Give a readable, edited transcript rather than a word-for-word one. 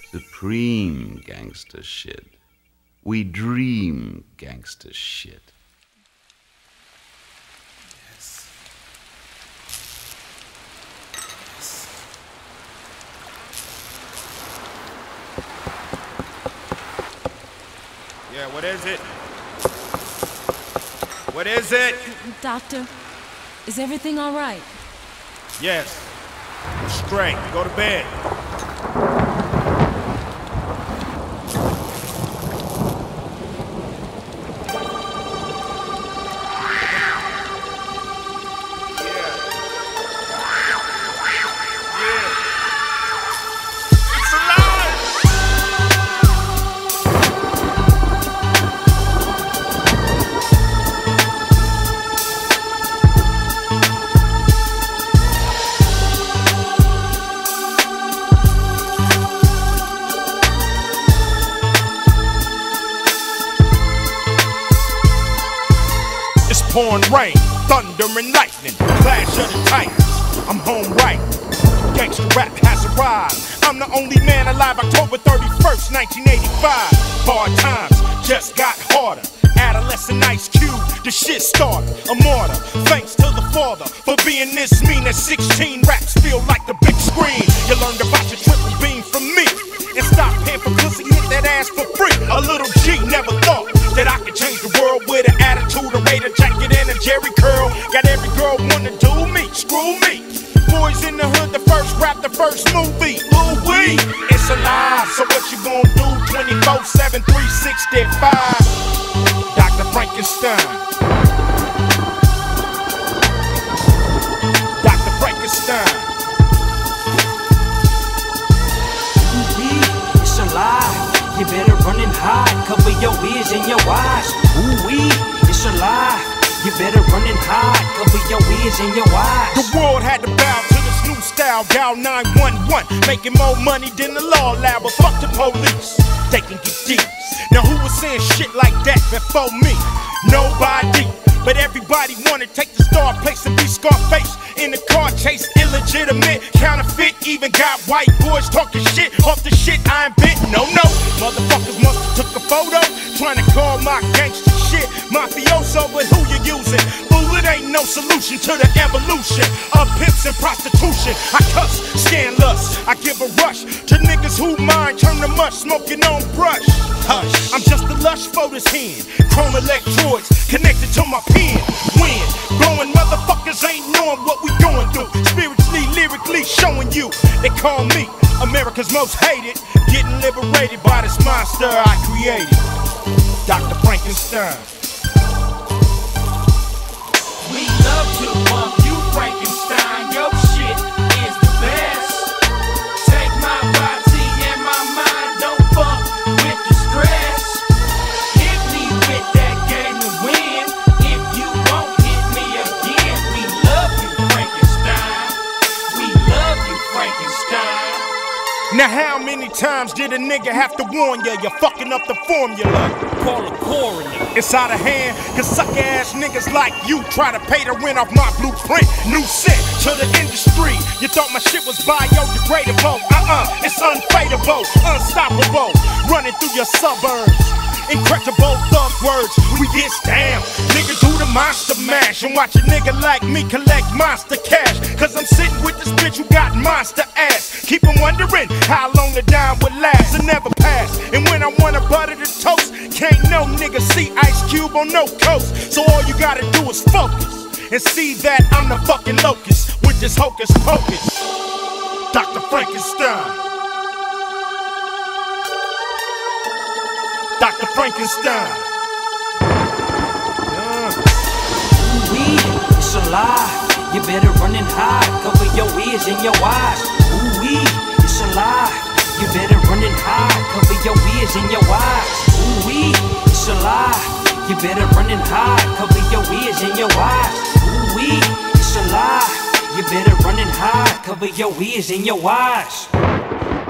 Supreme gangster shit. We dream gangster shit. Yes. Yeah, what is it? What is it? Doctor, is everything all right? Yes. Straight. Go to bed. Pouring rain, thunder and lightning, clash of the titans. I'm home right. Gangsta rap has arrived. I'm the only man alive. October 31st, 1985. Hard times just got harder. Adolescent Ice Cube, the shit started. A martyr, thanks to the father for being this mean. At 16, raps feel like the big screen. You learned about your triple beam from me. And stop paying for pussy, hit that ass for free. A little G never thought that I could change the world with an attitude, a Raider jacket, and a Jerry curl. Got every girl wanna do me, screw me. Boys in the hood, the first rap, the first movie. Ooh wee, it's alive. So what you gonna do? 24/7, 365. Dr. Frankenstein. Dr. Frankenstein. It's alive. You better run and hide, cover your ears and your eyes. Ooh-wee, it's alive. You better run and hide, cover your ears and your eyes. The world had to bow to this new style, dial 911. Making more money than the law allowed, but fuck the police, they can get deep. Now who was saying shit like that before me? Nobody. But everybody wanna take the star place and be Scarface. In the car chase, illegitimate, counterfeit. Even got white boys talking shit off the shit I ain't bit. No, motherfuckers must've took a photo trying to call my gangster shit mafioso, but who you using? Fool, it ain't no solution to the evolution of pimps and prostitution. I cuss, scandalous, I give a rush to niggas who mind turn to mush, smoking on brush. Hush, I'm just a lush for this hand. Chrome electrodes connected to my pen. When blowing motherfuckers ain't knowing what we going through. Spiritually, lyrically showing you. They call me America's most hated. Getting liberated by this monster I created. Dr. Frankenstein. We love to bump you, Frankenstein. Your shit is the best. Take my body and my mind, don't fuck with the stress. Hit me with that game to win. If you won't hit me again, we love you, Frankenstein. We love you, Frankenstein. Now how many times did a nigga have to warn ya? You're fucking up the formula. Call a Korn. It's out of hand, cause sucker ass niggas like you try to pay the rent off my blueprint. New set to the industry. You thought my shit was biodegradable. It's unfadable, unstoppable. Running through your suburbs. Incredible thug words, we get down. Nigga do the monster mash and watch a nigga like me collect monster cash. Cause I'm sitting with this bitch who got monster ass. Keep on wondering how long the dime would last and never pass. And when I wanna butter the toast, can't no nigga see Ice Cube on no coast. So all you gotta do is focus and see that I'm the fucking locust with this hocus pocus. Dr. Frankenstein. Dr. Frankenstein. Ooh-wee, it's alive. You better run and hide, cover your ears and your eyes. Ooh-wee, it's alive. You better run and hide, cover your ears and your eyes. Ooh-wee, it's alive. You better run and hide, cover your ears and your eyes. Ooh-wee, it's alive. You better run and hide, cover your ears and your eyes.